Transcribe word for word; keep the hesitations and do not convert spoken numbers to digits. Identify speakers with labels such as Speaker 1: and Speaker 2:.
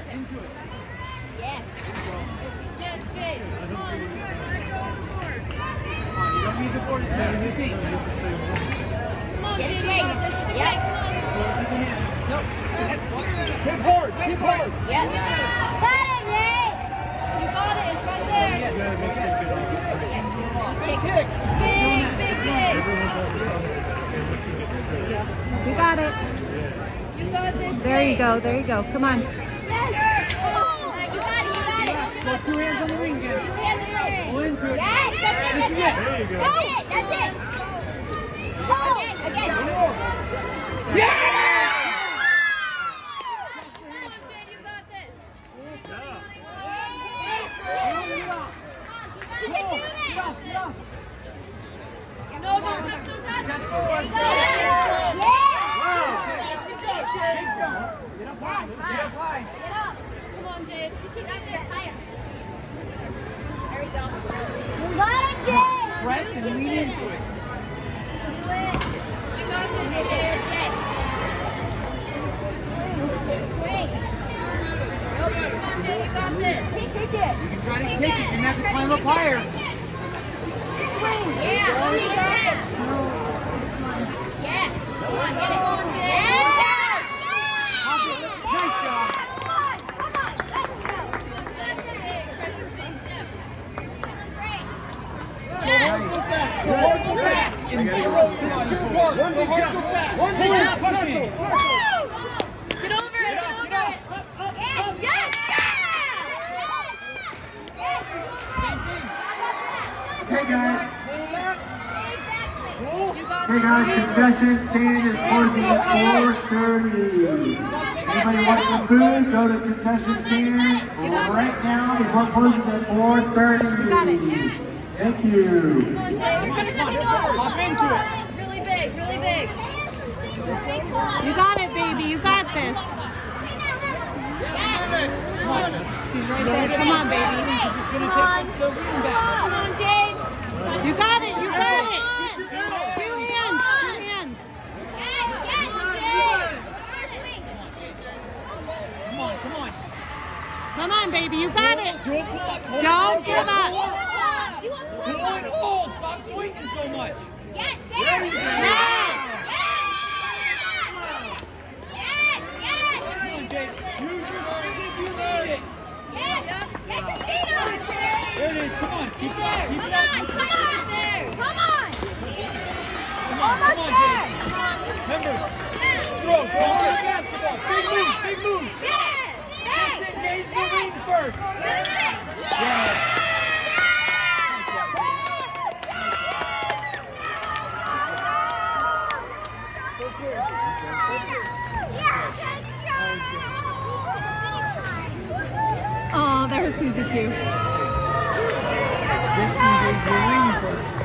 Speaker 1: Into it.
Speaker 2: Yes. Yes, Jade. Come on.
Speaker 1: Come on, you don't need the board. It's better than your team.
Speaker 2: Come on, Jade. You got this. It's okay. Come on.
Speaker 1: Nope. Hit hard. Hit hard.
Speaker 2: Yeah. Got it, Jade. You got it. It's right there.
Speaker 1: Big kick.
Speaker 2: Big, big kick.
Speaker 3: You got it.
Speaker 2: You got this.
Speaker 3: There you go. There you go. Come on.
Speaker 2: Yes. Come on. You got it. You got it.
Speaker 1: Go two hands on the ring again.
Speaker 2: Two hands on the ring.
Speaker 1: Pull into it.
Speaker 2: Yes. That's it.
Speaker 1: This is it. There you go.
Speaker 2: That's it. That's it. Oh. Again. Again.
Speaker 1: Yeah!
Speaker 2: Come on, Jade. You got this. No, no, touch, no touch.
Speaker 1: Just for
Speaker 2: You
Speaker 1: one.
Speaker 2: got it.
Speaker 1: Wow. Good job, Jade. Big jump. Get up high. Get up high.
Speaker 2: Get up. Come on, Jade. Higher. There we go. You got it, Jade.
Speaker 1: Press and lean into it.
Speaker 2: You got this, Jade. Swing. Nope. Come on, Jade. You got this. Kick it.
Speaker 1: You can try to kick it. You're going to have to climb up higher.
Speaker 2: Swing. Yeah. Come on, Jade. Yeah. Come on, get it. Come on, Jade. Yeah.
Speaker 1: Nice job.
Speaker 2: Come on. Come on. Let's go. Big steps. Great. Yes.
Speaker 1: Go fast. Go hard, go fast. In the row, this is too hard. Go hard, go fast. One big jump. Push me.
Speaker 2: Get over it. Get over it. Yes. Yes. Yes.
Speaker 4: Hey guys,
Speaker 2: Exactly.
Speaker 4: hey guys, concession stand is closing at four thirty. Anybody want some food, go to concession stand right now before it closes at four thirty.
Speaker 3: Got it.
Speaker 4: Thank you.
Speaker 2: Come on, Jay. You're gonna come over.
Speaker 1: Hop into it.
Speaker 2: Really big. Really big.
Speaker 3: You got it, baby. You got this. She's right there. Come on, baby.
Speaker 1: It's going to
Speaker 2: Come on.
Speaker 1: take the ring back.
Speaker 2: Come on, Jade.
Speaker 3: You got it. You got it.
Speaker 2: Two
Speaker 3: Two hands. Two hands.
Speaker 2: Yes, yes, Jade.
Speaker 1: Come on, come on.
Speaker 3: Come on, baby. You got it.
Speaker 1: Don't pull up. Hold
Speaker 3: Don't
Speaker 1: it.
Speaker 3: give up.
Speaker 2: You want
Speaker 1: Pull and hold. Stop swinging so much.
Speaker 2: Yes,
Speaker 1: There
Speaker 2: there.
Speaker 1: you go.
Speaker 2: Yes. Yes, yes.
Speaker 1: Come on, Jade. Use your feet if you need it.
Speaker 2: Yes. Get your feet up.
Speaker 1: There it is. Come on. Keep
Speaker 2: Get
Speaker 1: it
Speaker 2: there.
Speaker 1: up. Keep
Speaker 2: Come
Speaker 1: it up.
Speaker 2: on, come on. Come on.
Speaker 1: Come on,
Speaker 2: Almost
Speaker 1: come on,
Speaker 2: there.
Speaker 1: Jade. Remember, throw. Don't get basketball. Big move. Big move.
Speaker 2: Yes. Yes.
Speaker 1: Engage the ring first.
Speaker 2: Yes.
Speaker 1: Yeah.
Speaker 3: Oh, there's Suzuki.
Speaker 1: Just engage the ring first.